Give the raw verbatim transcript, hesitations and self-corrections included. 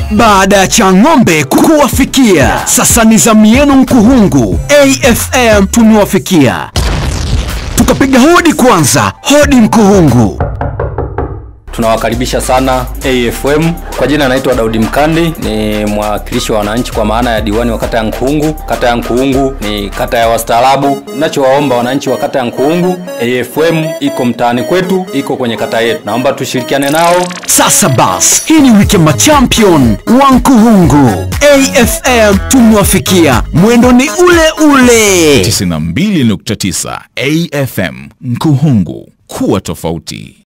Baada ya Chang'ombe kuwafikia, sasa ni zamu yenu Mkuhungu. A F M tumewafikia. Tukapiga hodi kwanza, hodi Mkuhungu. Tunawakaribisha sana A F M. Kwa jina naitwa Daudi Mkandi, ni mwakilishi wa wananchi kwa maana ya diwani wa kata ya Mkuhungu. Kata ya Mkuhungu ni kata ya wastaarabu. Ninachowaomba wananchi wa kata ya Mkuhungu, A F M iko mtaani kwetu, iko kwenye kata yetu. Naomba tushirikiane nao. Sasa bas, hii ni wiki ya champion wa Mkuhungu. A F M tumewafikia. Mwendo ni ule ule. tisini na mbili nukta tisa A F M Mkuhungu, kuwa tofauti.